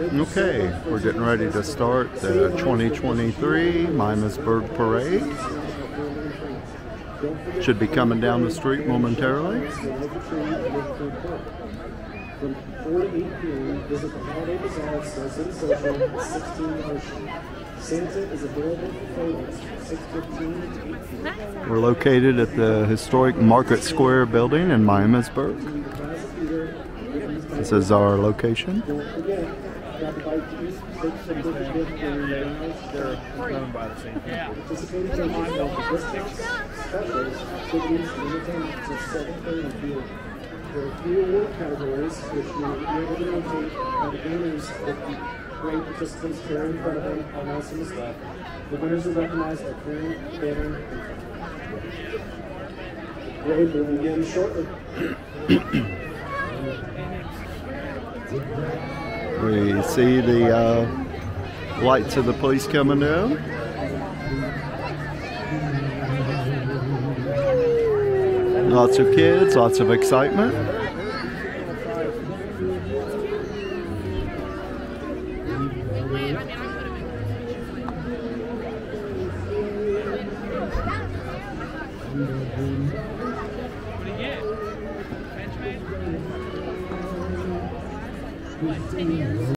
Okay, we're getting ready to start the 2023 Miamisburg Parade. Should be coming down the street momentarily. From 4 to 8 p.m., visit the Holiday Bazaar, City Social, 16 Ocean. Santa is available for photos, 6:15 to 8 p.m. We're located at the historic Market Square building in Miamisburg. This is our location. Don't forget, grab a bite to eat, take some good gift during the lounge. They're coming by the same time. Participating judges will have districts, specials, activities, and entertainment until 7:30 p.m. There are 3 award categories, which you will be able to notate by the winners with the great participants here in front of them on Nelson's left. The winners are recognized by clearing, banner, and parade will begin shortly. We see the lights of the police coming down. Lots of kids, lots of excitement. What do you get?